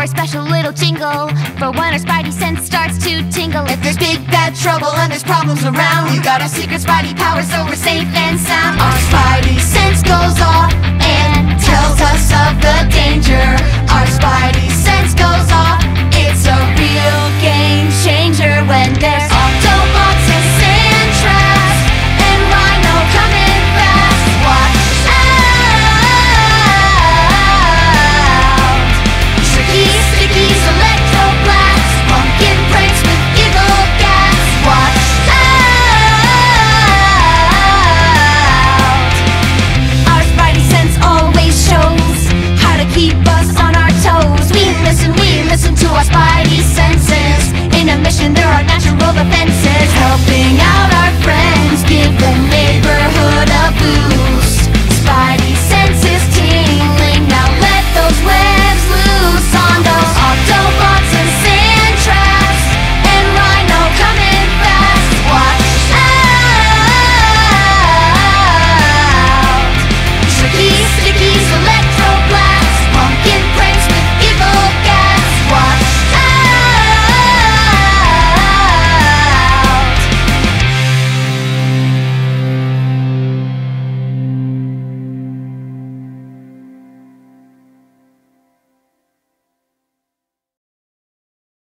for a special little jingle for when our Spidey sense starts to tingle. If there's big bad trouble and there's problems around, we got our secret Spidey powers, so we're safe and sound. Our Spidey sense goes off and tells us of the danger. Our Spidey sense goes off. It's a real game changer when there's Autobots and sand traps and Rhino coming fast. Watch out! Tricky stickies, electro blasts, pumpkin pranks with giggle gas. Watch out! Our Spidey sense always shows how to keep us on our toes. We listen to our Spidey senses. In a mission there are natural defenses, helping out our friends, give the neighborhood a boost.